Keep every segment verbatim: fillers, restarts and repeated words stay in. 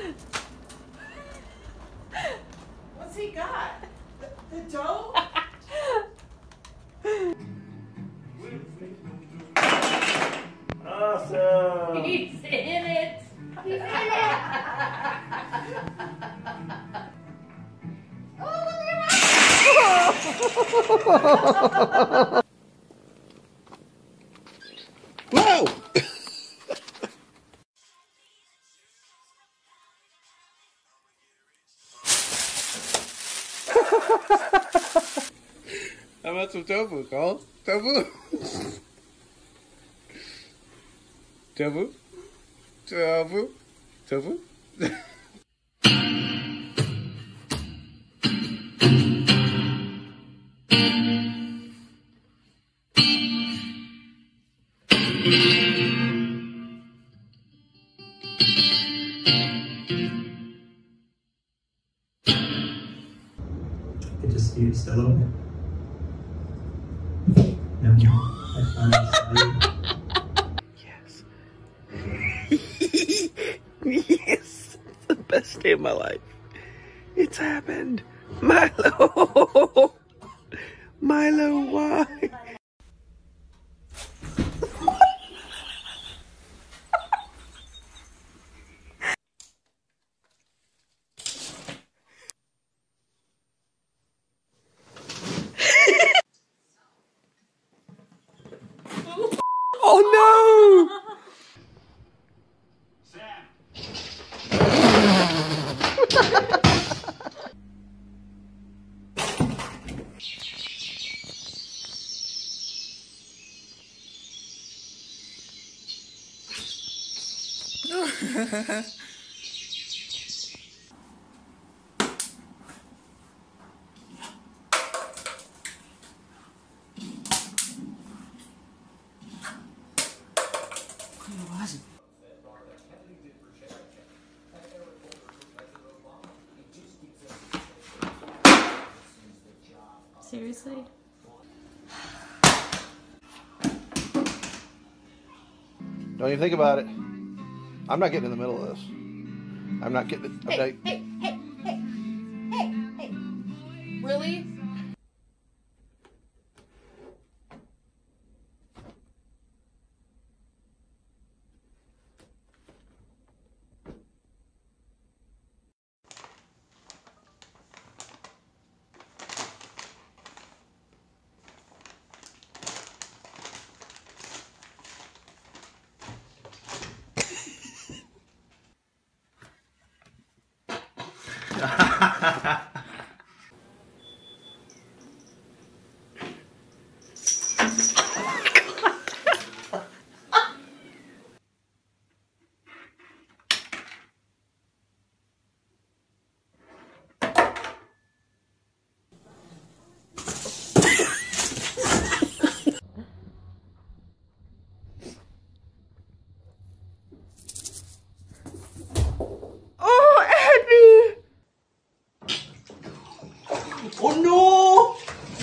What's he got? The, the dough? Awesome! He's in it! He's in it! Oh, look at that! Whoa! How about some tofu, Cole? Tofu? Tofu? Tofu? Tofu? It just used a little bit. No, I finally Yes. Yes. It's the best day of my life. It's happened. Milo. Milo, why? Oh no! Seriously? Don't even think about it. I'm not getting in the middle of this. I'm not getting it. I'm Hey, not, hey, hey, hey, hey, hey. Really? oh, Abby! Oh no!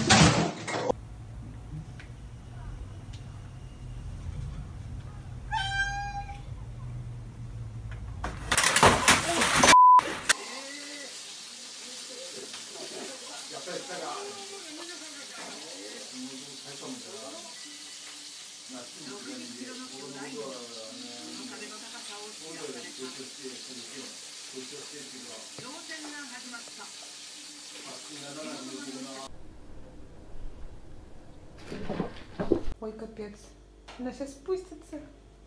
Ой, капец. Она сейчас спустится.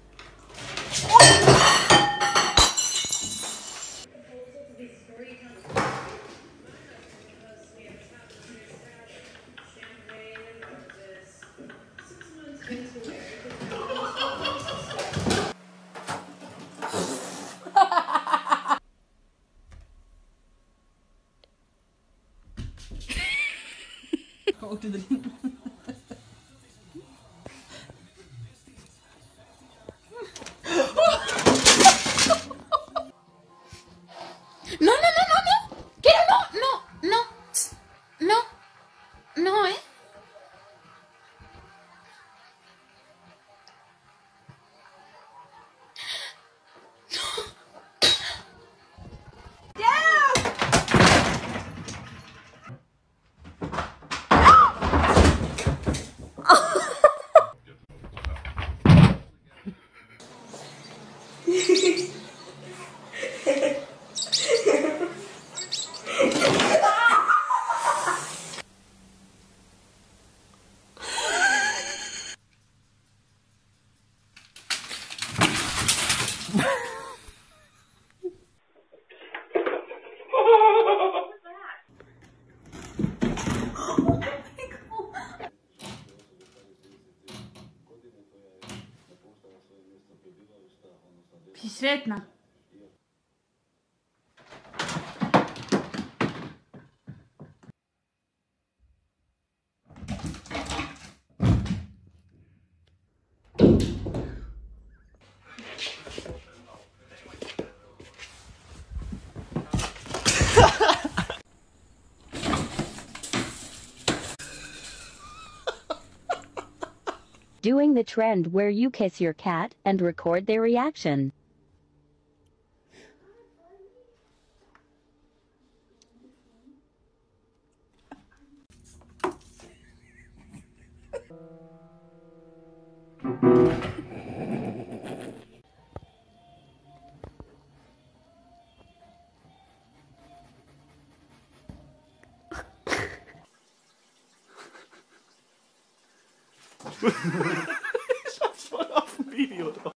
No, no, no, no, no. Quiero, no, no, no, no, no, eh. Sretna. Doing the trend where you kiss your cat and record their reaction. Ich hab's voll auf dem Video drauf.